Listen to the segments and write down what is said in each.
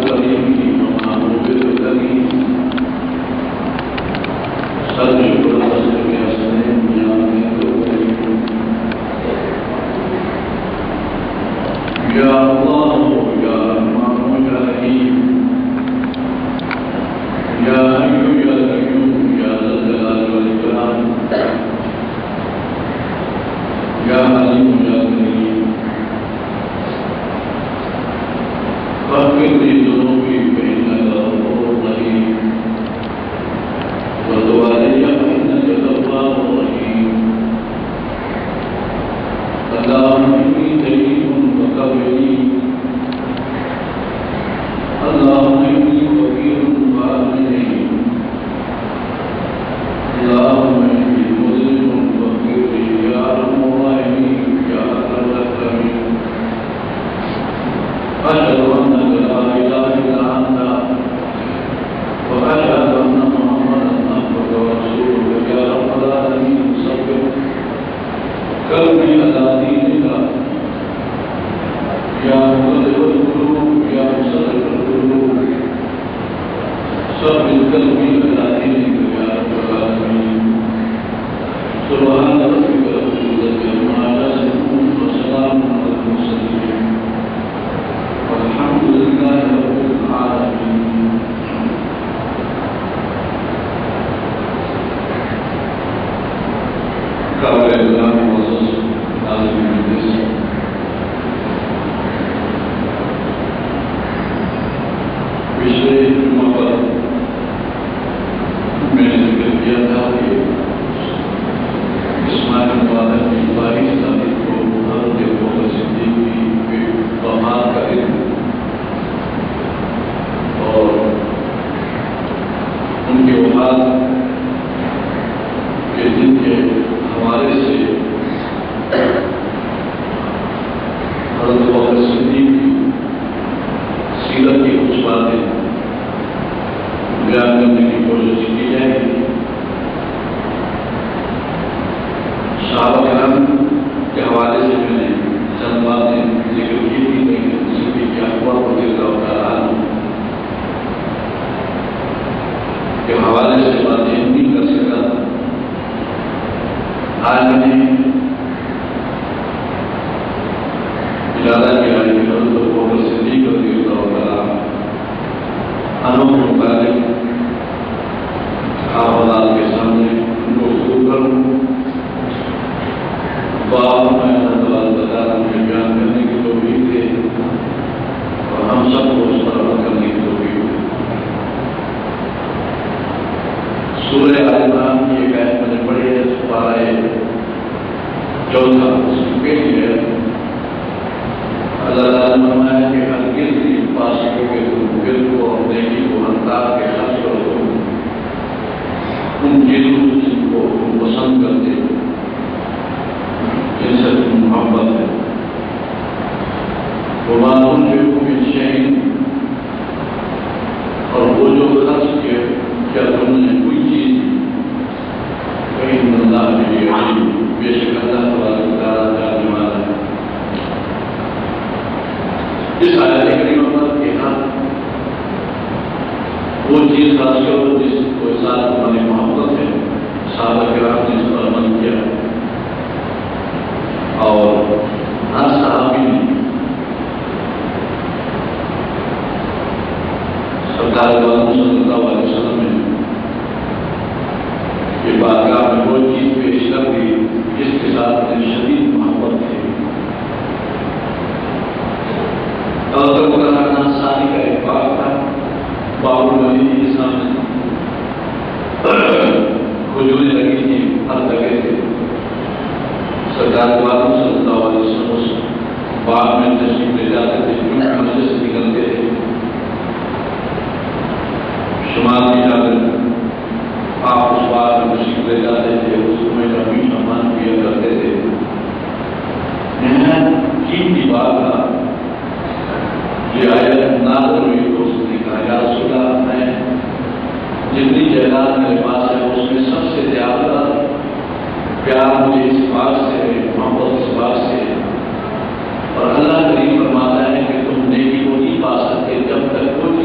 اور اللہ کریم فرماتا ہے کہ تم نیکی کو نہیں پا سکتے جب تک وہ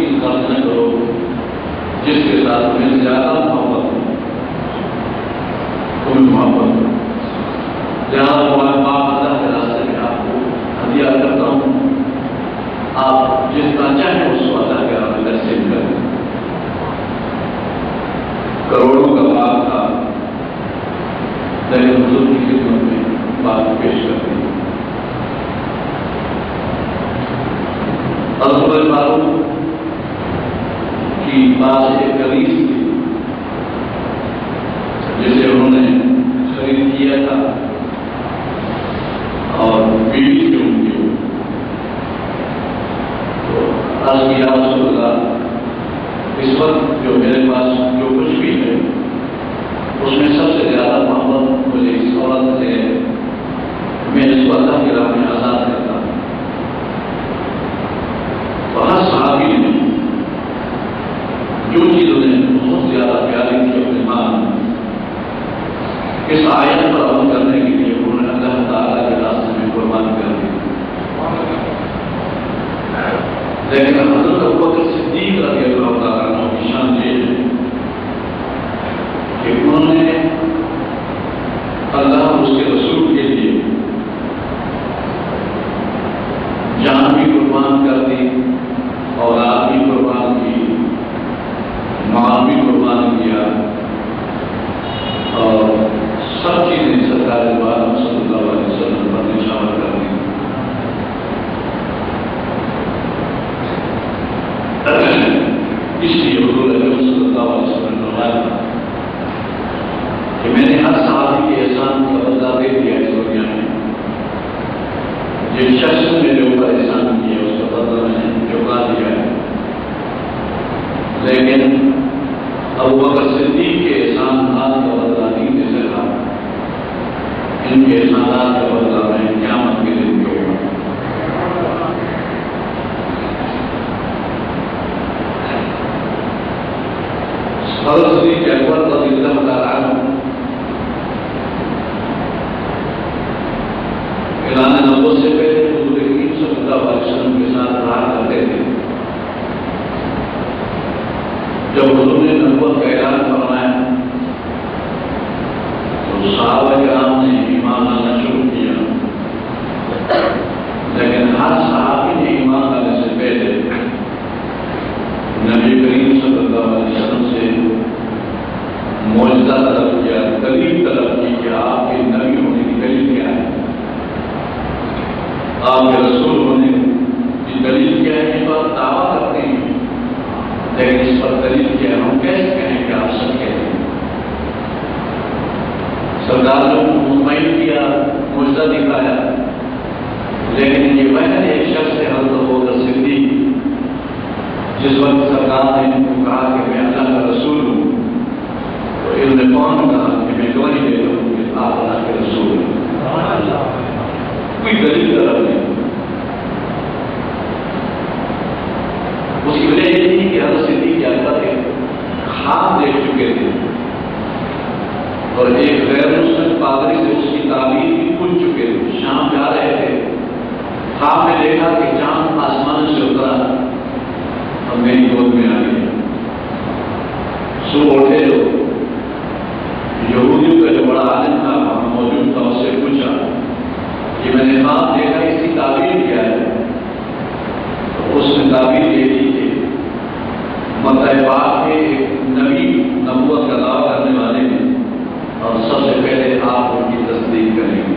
جس کے ساتھ تمہیں زیادہ محبت ہو، تمہیں محبت ہو، جہاں تمہارے باپ اللہ کے راستے میں آپ کو ہدیہ کرتا ہوں، آپ جس طرح چاہیں اس کو اللہ کے راستے میں تقسیم کریں۔ کروڑوں کا باغ تھا، لیکن حضور کی خدمت میں بات پیش کرتے ہیں۔ حضرت فاروق کی باز ایک کنیز تھی جسے انہوں نے خرید کیا تھا اور بیوی تھی ان کی، تو عرض کیا رسول اللہ اس وقت جو میرے پاس جو کچھ بھی ہے اس میں سب سے زیادہ محبت مجھے اس عورت سے ہے، میں اس کو اللہ کی راہ میں آزاد کرتا ہوں۔ تو ہر صحابی نے جو چیز انہیں بہت زیادہ پیاری تھی اپنے ماں، اس آیت پر عمل کرنے کے لیے انہوں نے اللہ تعالیٰ کے راستے میں قربان کر دی۔ لیکن حضرت ابوبکر صدیق رضی اللہ تعالیٰ عنہ کی شان یہ ہے کہ انہوں نے اللہ اور اس کے رسول کے لیے جان بھی قربان کر دی، اولاد بھی قربان کی، مال بھی قربان کیا، اور سب چیزیں سرکار بار صلی اللہ علیہ وسلم پر نشان کر دی۔ اس لیے حضور اکرم صلی اللہ علیہ وسلم نے فرمایا کہ میں نے ہر صحابی کے احسان کا بدلہ دے دیا اس دنیا میں، جس شخص نے میرے اوپر احسان کیا اس کا بدلہ میں نے چکا دیا ہے، لیکن ابوبکر صدیق کے احسانات کا بدلہ نہیں دے سکا، ان کے احسانات کا بدلہ میں قیامت کے دن دوں گا۔ حضرت صدیق اکبر رضی اللہ تعالیٰ عنہ اعلان نبوت سے پہلے حضور کریم صلی اللہ علیہ وسلم کے ساتھ رہا کرتے تھے۔ جب حضور نے نبوت کا اعلان فرمایا تو صحابہ کرام نے ایمان لانا شروع کیا، لیکن ہر صحابی نے ایمان لانے سے پہلے نبی کریم صلی اللہ علیہ وسلم سے معجزہ طلب کیا، دلیل طلب کی کہ آپ کے نبی ہونے کی دلیل کیا ہے، آپ کے رسول ہونے کی دلیل کیا ہے۔ اس پر دعویٰ کرتے ہیں لیکن اس پر دلیل کیا ہے، ہم کیسے کہیں کہ آپ سچ کہتے ہیں؟ سردار نے مطمئن کیا، معجزہ دکھایا، لیکن یہ محض ایک شخص ہے حضرت ابوبکر صدیق، جس وقت سرکار نے ان کو کہا کہ میں اللہ کا رسول ہوں تو انہوں نے کون کہا کہ میں گواہی دیتا ہوں کہ آپ اللہ کے رسول ہیں، کوئی دلیل طلب نہیں۔ اس کی وجہ یہ تھی کہ حضرت صدیق اکبر خواب دیکھ چکے تھے اور ایک غیر مسلم پادری سے اس کی تعبیر بھی پوچھ چکے تھے۔ شام جا رہے تھے، خواب میں دیکھا کہ چاند آسمان سے اترا اور میری گود میں آ گیا۔ سو اٹھے لوگ، یہودیوں کا جو بڑا عالم تھا وہاں موجود تھا، اس سے پوچھا کہ میں نے خواب دیکھا، اس کی تعبیر کیا ہے؟ تو اس نے تعبیر یہ تھی کہ مکہ پاک کے ایک نبی نبوت کا دعویٰ کرنے والے ہیں اور سب سے پہلے آپ ان کی تصدیق کریں گے۔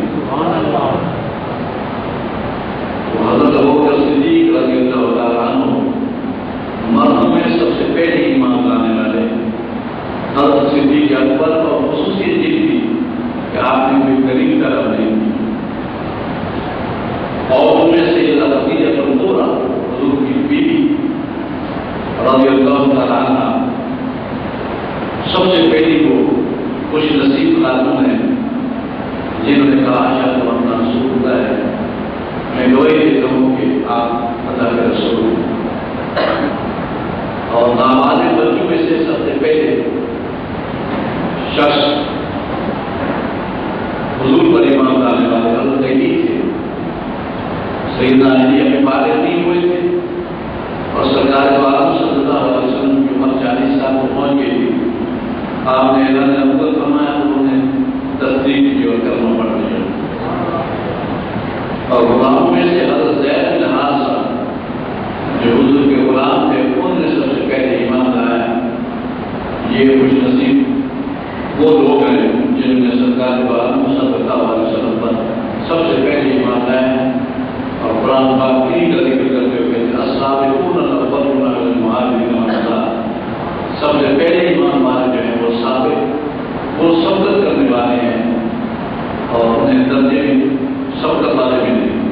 تو حضرت ابوبکر صدیق رضی اللہ تعالیٰ عنہ مردوں میں سب سے پہلے ایمان لانے والے حضرت صدیق اکبر اور خصوصیت یہ تھی کہ آپ نے کوئی غریب طرف نہیں کی، اور ان میں سے خدیجہ الکبریٰ حضور کی بیوی رضی اللہ تعالیٰ عنہ سب سے پہلی وہ خوش نصیب خاتون ہے جنہوں نے کہا اشہد ان رسول اللہ ہے، میں گواہی دیتا ہوں کہ آپ اللہ کے رسول ہیں۔ اور نابالغ بچوں میں سے سب سے پہلے شخص حضور پر ایمان لانے والے حضرت علی تھے۔ سیدنا علی ابھی بالغ نہیں ہوئے تھے اور سرکار عالم صلی اللہ علیہ وسلم کی عمر 40 سال ہو آپ نے اعلان نبوت فرمایا تو انہوں نے تصدیق کی اور کلمہ پڑھ لیا. اور غلاموں میں سے حضرت زید بن حارثہ جو حضور کے غلام تھے انہوں نے سب سے پہلے ایمان لایا. یہ خوش نصیب وہ لوگ ہیں جنہوں نے سرکار صلی اللہ علیہ وسلم پر سب سے پہلے ایمان لایا. اور قرآن پاک کی کا ذکر کرتے ہوئے السابقون الاولون من المہاجرین والانصار، سب سے پہلے ایمان والے جو ہیں وہ سابق، وہ سبقت کرنے والے ہیں اور انہیں درجے بھی سبقت والے بھی نہیں.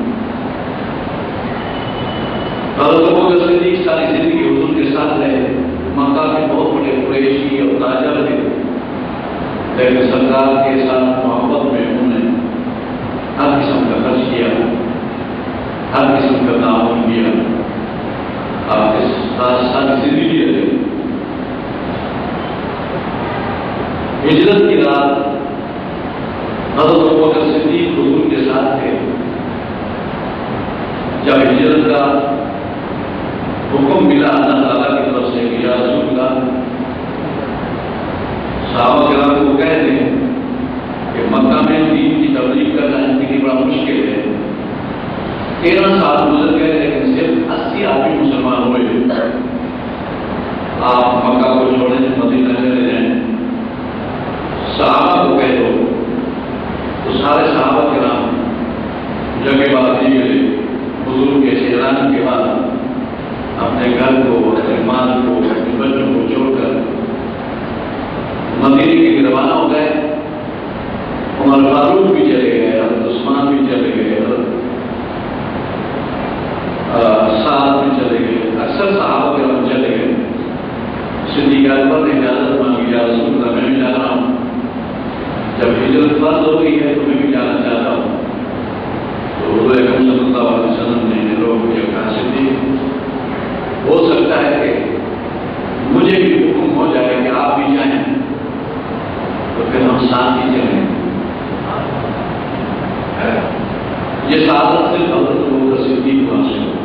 حضرت ابوبکر صدیق ساری زندگی حضور کے ساتھ رہے. مکہ کے بہت بڑے قریشی اور تاجر تھے، لیکن سرکار کے ساتھ محبت میں انہوں نے ہر قسم کا خرچ کیا، ہر قسم کا تعاون کیا. آپ کے ساتھ ساری زندگی رہے. ہجرت کی رات حضرت ابوبکر صدیق حضور کے ساتھ تھے. جب ہجرت کا حکم ملا اللہ تعالیٰ کی طرف سے کہ یا رسول اللہ، صحابہ کرام کو کہہ دیں کہ مکہ میں دین کی تبلیغ کرنا زندگی بڑا مشکل ہے. 13 سال گزر گئے لیکن صرف 80 آدمی مسلمان ہوئے. آپ مکہ کو چھوڑیں، مدینہ چلے جائیں، صحابہ کو کہہ دو. تو سارے صحابہ کرام جگہ بات دی گئی. حضور کے اعلان کے بعد اپنے گھر کو، اپنے مال کو، اپنے بچوں کو چھوڑ کر مدینے کے لیے روانہ ہو گئے. عمر فاروق بھی چلے گئے، حضرت عثمان بھی چلے گئے، سعد بھی چلے گئے، اکثر صحابہ کرام چلے گئے. صدیق اکبر نے اجازت مانگی، یا رسول اللہ میں بھی جا رہا ہوں. جب ہجرت فرض ہو گئی ہے تو میں بھی جانا چاہتا ہوں. تو حضور اکرم صلی اللہ علیہ وسلم نے روک دیا، کہا صدیق ہو سکتا ہے کہ مجھے بھی حکم ہو جائے کہ آپ بھی جائیں تو پھر ہم ساتھ ہی چلیں. یہ سعادت صرف حضرت ابوبکر صدیق کو حاصل ہو.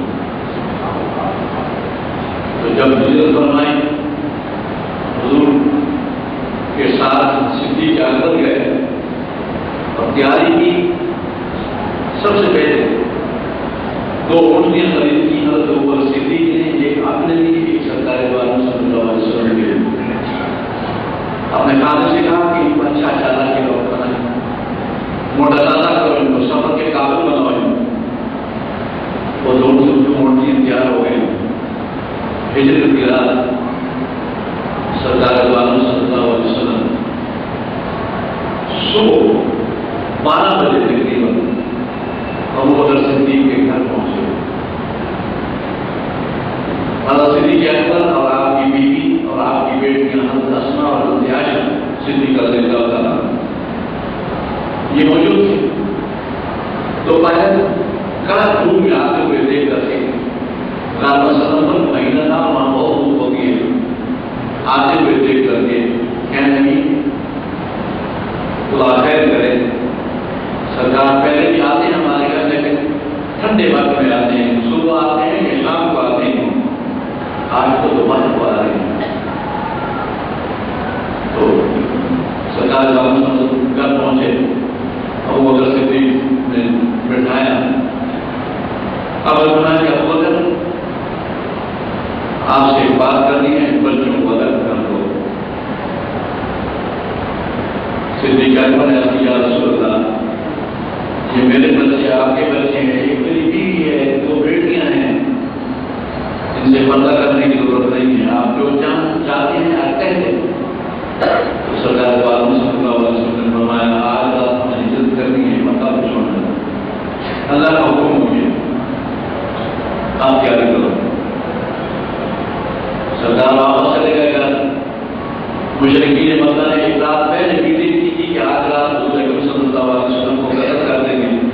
تو جب ہجرت فرمائی حضور کے ساتھ صدیق اکبر گئے اور تیاری کی. سب سے پہلے 2 اونٹیاں خرید کی حضرت ابوبکر صدیق نے، ایک اپنے لیے، ایک سرکار صلی اللہ علیہ وسلم کے لیے. اپنے خاطر سے کہا کہ ان کو اچھا چالا کے لوگ بنائیں، موٹا تازہ کرو، ان کو سفر کے قابل بناؤ. وہ 2 اونٹیاں تیار ہو گئے. ہجرت کی رات سرکار صلی اللہ علیہ وسلم صبح 12 بجے تقریباً ابوبکر صدیق کے گھر پہنچے. حضرت صدیق اکبر اور آپ کی بیوی اور آپ کی بیٹیاں حضرت اسماء اور حضرت عائشہ صدیقہ رضی اللہ تعالیٰ یہ موجود تھے. دوپہر کڑک دھوپ میں آتے ہوئے دیکھ کر کے رات ستمبر کا مہینہ تھا، وہاں بہت دھوپ ہوتی ہے. آتے ہوئے دیکھ کر کے کہنے لگی خدا خیر کرے، سرکار پہلے بھی آتے ہیں ہمارے گھر لیکن ٹھنڈے وقت میں آتے ہیں، صبح آتے ہیں یا شام کو آتے ہیں، آج تو دوپہر کو آ رہے ہیں. تو سرکار گھر پہنچے. ابوبکر صدیق نے بٹھایا. اب فرمایا کہ ابوبکر آپ سے ایک بات کرنی ہے، بچوں کو الگ کر دو. صدیق اکبر نے عرض کیا، رسول اللہ یہ میرے بچے آپ کے بچے ہیں، ایک میری بیوی ہے، 2 بیٹیاں ہیں، ان سے پردہ کرنے کی ضرورت نہیں ہے. آپ جو چاہتے ہیں آپ کہہ دیں. تو سرکار صلی اللہ علیہ وسلم نے فرمایا آج رات ہمیں ہجرت کرنی ہے، مکہ کو چھوڑنا ہے. اللہ کا حکم ہو گیا، آپ تیاری کرو. سرکار واپس چلے گئے گھر. مشرکین مکہ نے ایک رات پہلے میٹنگ کی تھی کہ آج رات حضور اکرم صلی اللہ علیہ وسلم کو قتل کر دیں گے.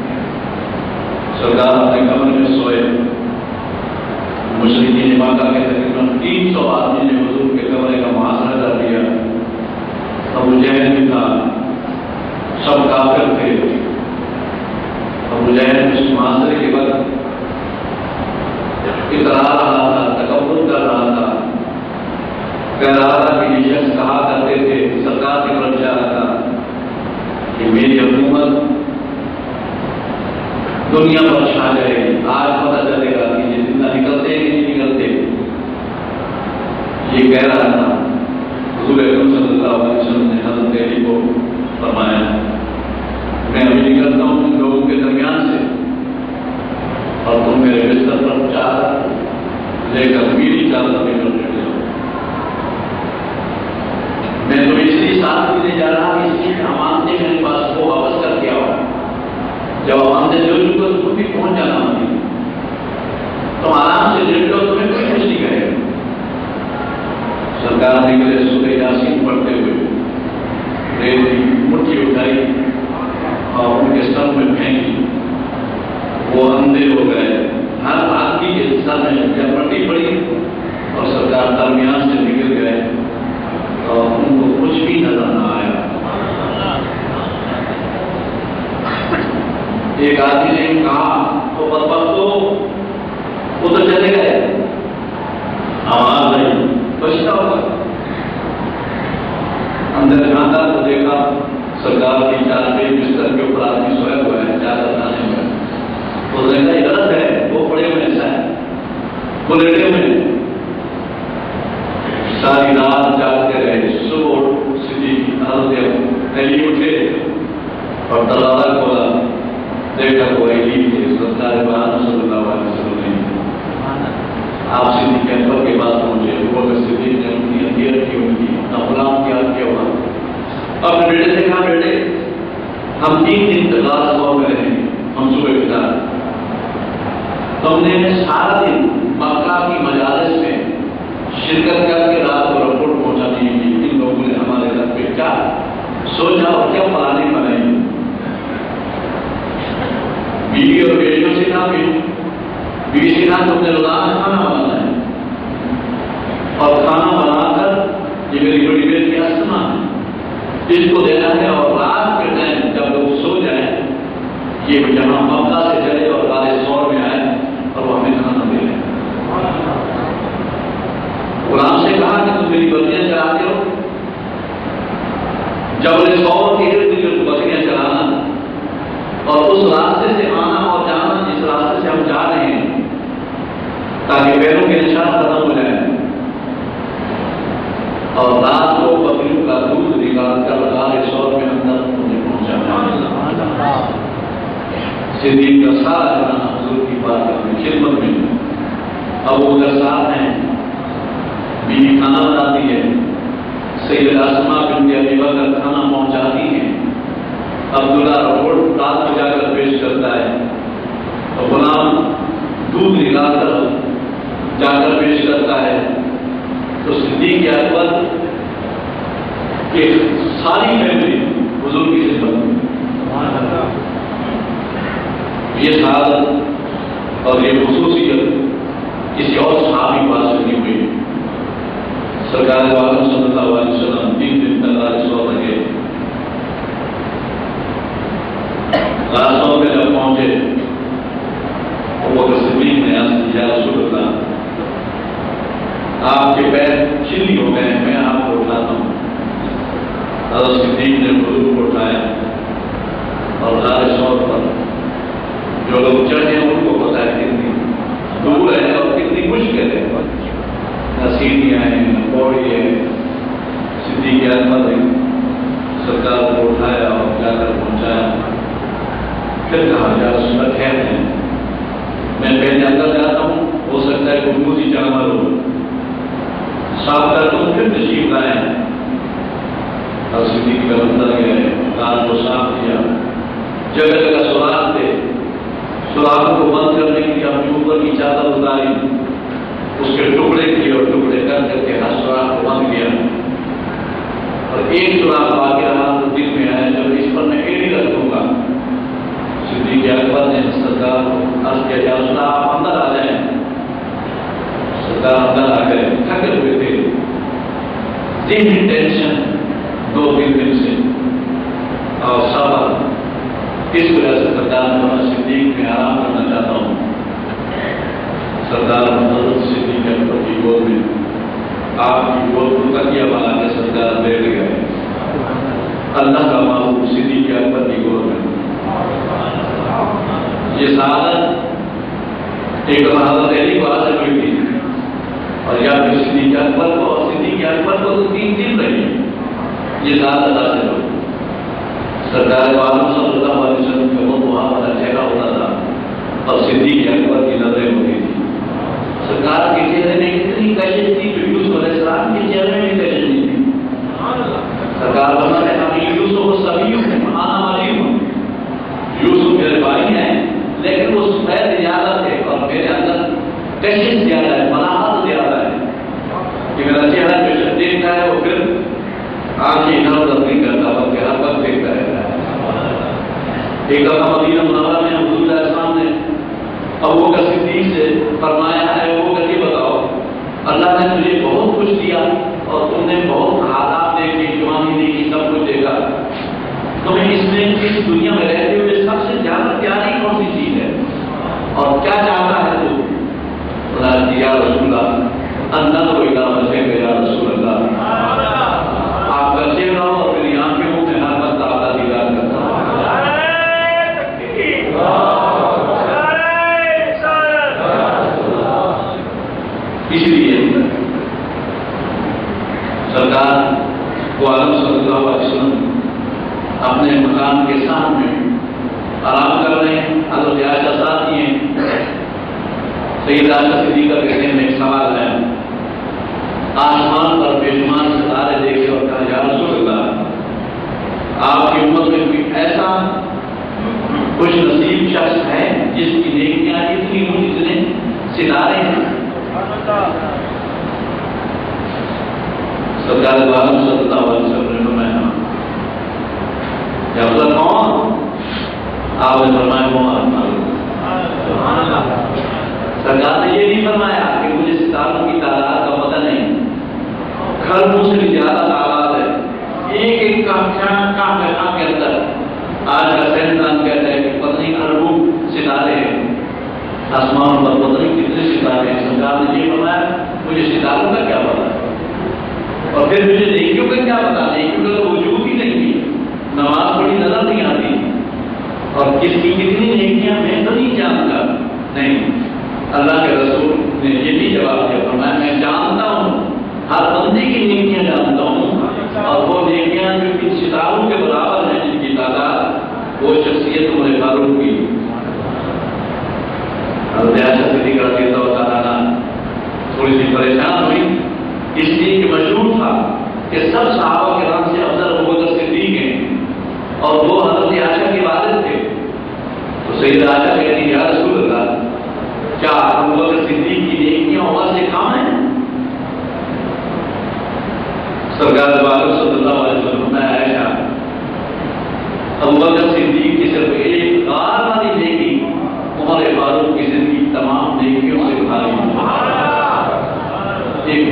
سرکار اپنے کمرے میں سوئے. مشرکین مکہ کے تقریباً 300 آدمی نے حضور کے کمرے کا محاصرہ کر دیا. ابو جہل بھی تھا، سب کافر تھے. ابو جہل اس محاصرے کے بعد اترا رہا تھا، تکبر کر رہا تھا، کہہ رہا تھا کہ کہ یہ شخص کہا کرتے تھے سرکار کی طرف جا رہا تھا کہ میری حکومت دنیا پر چھا جائے گی، آج پتہ چلے گا کہ یہ زندہ نکلتے ہیں کہ نہیں نکلتے. یہ کہہ رہا تھا. حضور اکرم صلی اللہ علیہ وسلم نے حضرت علی کو فرمایا میں ابھی نکلتا ہوں ان لوگوں کے درمیان سے اور تم میرے بستر پر چادر لے کر میری چادر لے کر بیٹھ جاؤ. میں تو اس لیے ساتھ دینے جا رہا کہ اس لیے امانتیں میرے پاس وہ واپس کر کے آؤ. جب امانتیں جو چکے تو بھی پہنچ جانا ہوتی تم آرام سے لیٹ لو، تمہیں کوئی کچھ نہیں کہے گا. سرکار نکلے سورہ یاسین پڑھتے ہوئے ریت کی مٹھی اٹھائی اور ان کے سر میں پھینکی. وہ اندھے ہو گئے. ہر آدمی کے سر میں جب پٹی پڑی اور سرکار درمیان سے نکل گئے اور ان کو کچھ بھی نظر نہ آیا. ایک آدمی نے کہا تو بدبختو وہ تو چلے گئے، آواز نہیں بچتا ہوگا. اندر جانا تو دیکھا سرکار کی چادر بستر کے اوپر آدمی سویا ہوا ہے، چادر لانے میں تو دیکھا یہ غلط ہے. وہ پڑے ہوئے ایسا ہے، وہ لیٹے ہوئے ساری رات جاگتے رہے. صبح صدیق حضرت علی اٹھے اور دروازہ کھولا، دیکھا وہ علی تھے. سرکار صلی اللہ علیہ وسلم نے آپ صدیق اکبر کے پاس پہنچے. وہ صدیق نے ان کی اندھیر کی، ان کی اپنا غلام یاد کیا ہوا. اپنے بیٹے سے کہا بیٹے ہم 3 دن تک رات سو گئے ہیں منصوبے کے ساتھ. تم نے سارا دن مکہ کی مجالس میں شرکت کر کے رات کو رپورٹ پہنچانی کی. ان لوگوں نے ہمارے گھر پہ کیا سوچا اور کیا پلاننگ بنائی. بیوی اور بیٹیوں سے نہ بیوی سے نہ تم نے روزانہ کھانا بنانا ہے اور کھانا بنا کر یہ میری بڑی بیٹی اسما ہے اس کو دینا ہے اور رات کے ٹائم جب لوگ سو جائیں یہ جہاں مکہ سے چلے اور رات سور میں آئے اور وہ ہمیں کھانا دے رہے. غلام سے کہا کہ تم میری بکریاں چلاتے ہو، جب سور کے ارد گرد بکریاں چلانا اور اس راستے سے آنا اور جانا جس راستے سے ہم جا رہے ہیں تاکہ پیروں کے نشان ختم ہو جائیں. اور رات کو بکریوں کا دودھ نکال کر غار سور میں اندر انہیں پہنچانا. صدیق کا سارا جانا حضور کی بات اپنی خدمت میں. اب وہ ادھر ساتھ ہیں، بیوی کھانا بناتی ہے، سید اسما بنت ابی بکر کھانا پہنچاتی ہیں. عبداللہ رپورٹ رات کو جا کر پیش کرتا ہے اور غلام دودھ نکال کر جا کر پیش کرتا ہے. تو صدیق اکبر کی ساری فیملی حضور کی خدمت میں. یہ سعادت اور یہ خصوصیت کسی اور صحابی پاس نہیں ہوئی. سرکار عالم صلی اللہ علیہ وسلم 3 دن تک رات سو رہے. راسوں میں جب پہنچے وہ صدیق نے عرض کیا رسول اللہ آپ کے پیر چلی ہو گئے، میں آپ کو اٹھاتا ہوں. حضرت صدیق نے حضور کو اٹھایا اور غار سور پر جو لوگ چڑھے ہیں ان کو پتا ہے کتنی دور ہے اور کتنی مشکل ہے. نہ سیڑھیاں ہیں نہ پوڑی ہے. صدیق اکبر نے سرکار کو اٹھایا اور جا کر پہنچایا. پھر کہا جا رسول اللہ خیر ہے میں پہلے اندر جاتا ہوں، ہو سکتا ہے کوئی موسی جانور ہو، صاف کر دوں پھر تشریف لائیں. اور صدیق کا اندر گئے، رات کو صاف کیا، جگہ جگہ سوراخ تھے، سوراخوں کو بند کرنے کے لیے اپنے اوپر کی چادر اتاری، اس کے ٹکڑے کیے اور ٹکڑے کر کر کے ہر سوراخ کو بند کیا. اور ایک سوراخ باقی رہا تو دل میں آیا جب اس پر میں ایڑی رکھ دوں گا. صدیق اکبر نے سرکار کو عرض کیا یا رسول اللہ آپ اندر آ جائیں. سرکار اندر آ گئے، تھکے ہوئے تھے، ذہنی ٹینشن 2-3 دن سے اور صبر. اس وجہ سے سرکار نے صدیق میں آرام کرنا چاہتا ہوں. سرکار حضرت صدیق اکبر کی گود میں آپ کی گود کو تکیہ بنا کے سرکار بیٹھ گئے اللہ کا محبوب صدیق اکبر کی گود میں. یہ سعادت ایک حضرت علی کو حاصل ہوئی تھی اور یا پھر صدیق اکبر کو، اور صدیق اکبر کو تو 3 دن رہی یہ سعادت حاصل ہوئی. سرکار عالم صلی اللہ علیہ وسلم کا وہ وہاں پر چہرہ ہوتا تھا اور صدیق اکبر کی نظریں ہوتی تھی. سرکار کے چہرے میں اتنی کشش تھی جو یوسف علیہ السلام کے چہرے میں کشش نہیں تھی. سرکار فرماتے ہیں ہم یوسف سبھی آنا والی ہوں، یوسف میرے بھائی ہیں لیکن وہ سفید زیادہ تھے اور میرے اندر کشش زیادہ ہے، ملاحت زیادہ ہے کہ میرا چہرہ جو دیکھتا ہے وہ پھر آنکھیں ادھر ادھر نہیں کرتا بلکہ ہر وقت دیکھتا رہتا ہے. ایک دفعہ مدینہ منورہ میں حضور علیہ السلام نے ابو بکر صدیق سے فرمایا ہے ابو بکر یہ بتاؤ اللہ نے تجھے بہت کچھ دیا اور تم نے بہت حالات دیکھے، جوانی دیکھی، سب کچھ دیکھا، تمہیں اس میں اس دنیا میں رہتے ہوئے سب سے زیادہ پیاری کون سی چیز ہے اور کیا چاہتا ہے تو؟ یا رسول اللہ اندر کوئی کام رکھے گا یا رسول اللہ آپ بچے رہو اور پھر یہاں کے منہ میں ہر وقت آپ کا دیدار کرتا ہوں. اس لیے سرکار کو عالم صلی اللہ علیہ وسلم اپنے مکان کے سامنے آرام کر رہے ہیں. حضرت عائشہ ساتھ ہی ہیں. سیدہ عائشہ صدیقہ کہتے ہیں ایک سوال ہے، آسمان پر بے شمار ستارے دیکھے اور کہا یا رسول اللہ آپ کی امت میں کوئی ایسا خوش نصیب شخص ہے جس کی نیکیاں اتنی ہوں جتنے ستارے ہیں؟ سرکار عالم صلی اللہ علیہ وسلم نے فرمایا یا افضل کون؟ آپ نے فرمایا وہ سرکار نے یہ نہیں فرمایا کہ مجھے ستاروں کی تعداد کا پتہ نہیں، خربوں سے بھی زیادہ تعداد ہے، ایک ایک کام کے اندر آج کا سائنسدان کہتا ہے کہ پتہ نہیں اربوں ستارے ہیں آسمان پر، پتہ نہیں کتنے ستارے ہیں. سرکار نے یہ فرمایا مجھے ستاروں کا کیا پتا اور پھر مجھے نیکیوں کا کیا پتا؟ نیکیوں کا تو وجود ہی نہیں ہے، نماز پڑھی نظر نہیں آتی اور کس کی کتنی نیکیاں میں تو نہیں جانتا. نہیں، اللہ کے رسول نے یہ بھی جواب دیا فرمایا میں جانتا ہوں، ہر بندے کی نیکیاں جانتا ہوں اور وہ نیکیاں جو کہ ستاروں کے برابر ہیں جن کی تعداد، وہ شخصیت عمر فاروق کی. حضرت عائشہ صدیقہ رضی اللہ تعالیٰ عنہ تھوڑی سی پریشان ہوئی اس لیے کہ مشہور تھا کہ سب صحابہ کرام سے افضل ابو بکر صدیق ہیں اور وہ حضرت عائشہ کے والد تھے. تو سیدہ عائشہ کہتی یا رسول اللہ کیا ابو بکر صدیق کی نیکیاں عمر سے کم ہیں؟ سرکار صلی اللہ علیہ وسلم نے عائشہ ابو بکر صدیق کی صرف ایک غار والی نیکی عمر فاروق کی زندگی تمام نیکیوں سے بھاری ایک.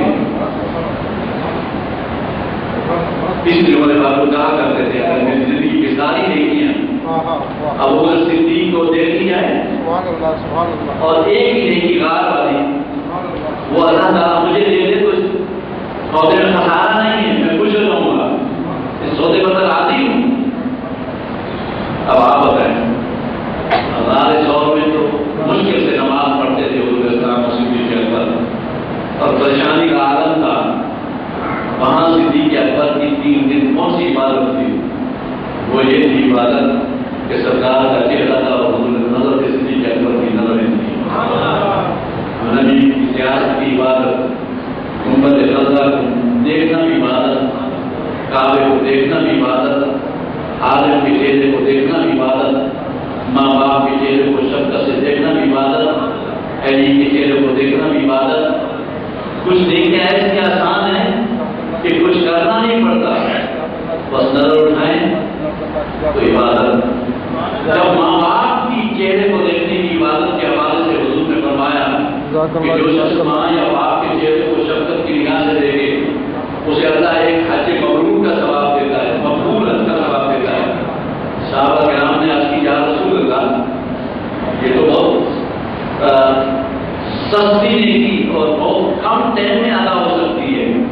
اس لیے عمر فاروق کہا کرتے تھے اگر میری زندگی کی ساری نیکیاں ابو بکر صدیق کو دے دی جائے اور ایک ہی نیکی غار والی وہ اللہ تعالیٰ مجھے دے دے تو سودے میں خسارہ نہیں ہے، میں خوش ہو جاؤں گا، اس سودے پر تک راضی ہوں. اب آپ بتائیں ہمارے دور میں تو مشکل سے نماز پڑھتے تھے حضور السلام صدیق اکبر اور پریشانی کا عالم تھا. وہاں صدیق اکبر کی 3 دن کون سی عبادت تھی؟ وہ یہ تھی عبادت کہ سرکار کا چہرہ تھا اور حضور نظر کے صدیق اکبر کی نظریں تھیں. نبی کی سیاست کی عبادت، گنبد خضرا کو دیکھنا بھی عبادت، کعبے کو دیکھنا بھی عبادت، عالم کے چہرے کو دیکھنا بھی عبادت، ماں باپ کے چہرے کو شفقت سے دیکھنا بھی عبادت، علی کے چہرے کو دیکھنا بھی عبادت. کچھ نیکیاں ایسی آسان ہیں کہ کچھ کرنا نہیں پڑتا، بس نظر اٹھائیں تو عبادت. جب ماں باپ کی چہرے کو دیکھنے کی عبادت کے حوالے سے حضور نے فرمایا کہ جو شخص ماں یا باپ کے چہرے کو شفقت کی نگاہ سے دیکھے اسے اللہ ایک حج مبرور کا ثواب دیتا ہے، مقبول حج کا ثواب دیتا ہے. صحابہ کرام نے عرض کی یا رسول اللہ یہ تو بہت سستی نیکی اور بہت کم ٹائم میں ادا ہو سکتی ہے،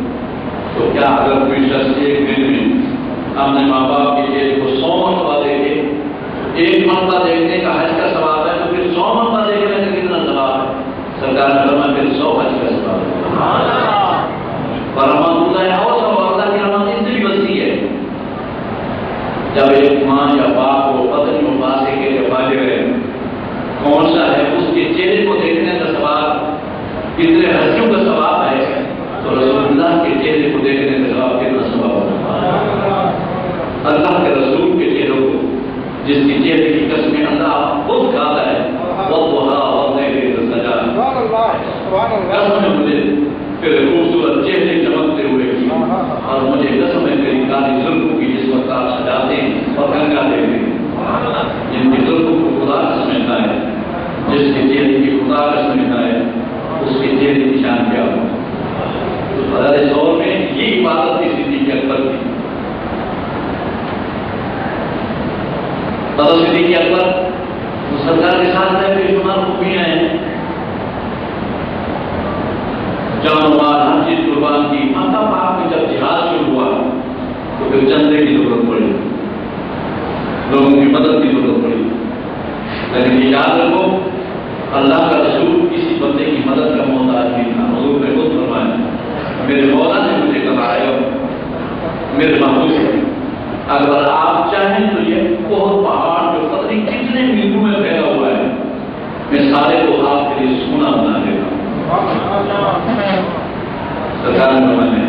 اپنے ماں باپ کے چہرے کو 100 مرتبہ دیکھے، 1 مرتبہ دیکھنے کا حج کا ثواب ہے، تو پھر 100 مرتبہ دیکھنے کا کتنا ثواب ہے؟ سرکار نے فرمایا پھر 100 حج کا ثواب ہے۔ اور رحمت اللہ اور اللہ کی رحمت اس سے بھی وسیع ہے۔ جب ایک ماں یا باپ کو پتنی و پاسے کے جو والد ہے کون سا ہے، اس کے چہرے کو دیکھنے کا ثواب کتنے حجوں کا ثواب ہے، تو رسول اللہ کے چہرے کو دیکھنے کا ثواب کتنا ثواب ہوگا۔ اللہ کے رسول کے چہروں کو، جس کی چہرے کی قسمیں اللہ خود کھاتا ہے، والضحیٰ واللیل اذا سجیٰ، قسم ہے مجھے تیرے خوبصورت چہرے چمکتے ہوئے کی، اور مجھے قسم ہے تیری کالی زلفوں کی جس وقت آپ سجاتے ہیں اور گنگا دیتے ہیں، جن کی زلفوں کو خدا کا سمجھتا ہے، جس کے چہرے کی خدا کا سمجھتا ہے، اس کے چہرے کی شان کیا ہو۔ تو حضرت دور میں یہ عبادت کی صدیق اکبر تھی۔ حضرت صدیق اکبر سرکار کے ساتھ ہے، بے شمار خوبیاں ہیں، جان و مال ہر چیز قربان کی۔ مکہ پاک میں جب جہاد شروع ہوا تو پھر چندے کی ضرورت پڑی، لوگوں کی مدد کی ضرورت پڑی، لیکن یہ یاد رکھو اللہ کا رسول کسی بندے کی مدد کا محتاج نہیں تھا۔ حضور نے خود فرمایا میرے مولا نے مجھے کہا ہے میرے محبوب سے، اگر آپ چاہیں تو یہ بہت پہاڑ جو پتہ نہیں کتنے میلوں میں پھیلا ہوا ہے، میں سارے کو آپ کے لیے سونا بنا دے گا۔ سرکار نے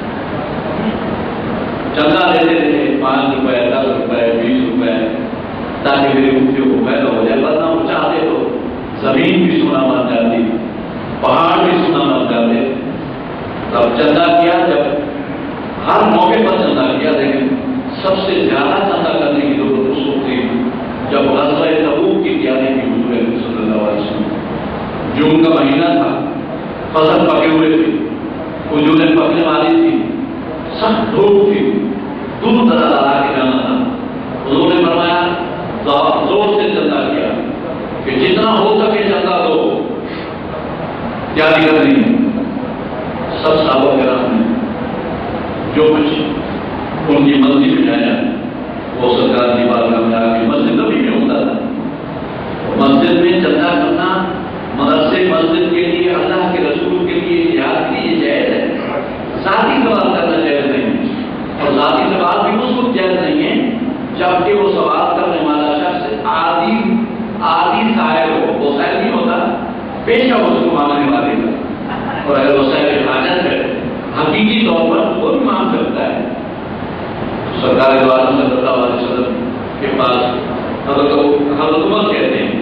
چندہ دیتے تھے، 5 روپے 10 روپے 20 روپے، تاکہ میری مٹھیوں کو پیدا ہو جائے، ورنہ وہ چاہتے تو زمین بھی سونا بن جاتی، پہاڑ بھی سونا بن جاتے۔ تب چندہ کیا، جب ہر موقع پر چندہ کیا، لیکن سب سے زیادہ چندہ کرنے کی ضرورت اس وقت تھی جب غزوہ تبوک کی تیاری کی حضور صلی اللہ علیہ وسلم۔ جون کا مہینہ تھا، فصل پکے ہوئے تھے، کھجوریں پکنے والی تھی، سخت دھوپ تھی، دور دراز آ کے جانا تھا۔ حضور نے فرمایا زور سے چندہ کیا کہ جتنا ہو سکے چندہ دو، تیاری کرنی ہے۔ سب صحابہ کرام نے جو کچھ ان کی مرضی میں آیا وہ سرکار کی بارگاہ میں آ کے مسجد نبی میں ہوتا تھا۔ مسجد میں چندہ کرنا مدرسے مسجد کے لیے، اللہ کے رسول کے لیے، جہاد کے لیے جائز ہے، ذاتی سوال کرنا جائز نہیں ہے، اور ذاتی سوال بھی اس وقت جائز نہیں ہے جبکہ وہ سوال کرنے والا شخص عادی سائل ہو، وہ سائل نہیں ہوتا، پیشہ ہو اس کو مانگنے والے کا، اور اگر وہ سائل حاجت ہے حقیقی طور پر وہ بھی مانگ سکتا ہے۔ سرکار دو عالم صلی اللہ علیہ وسلم کے پاس حضرت عمر کہتے ہیں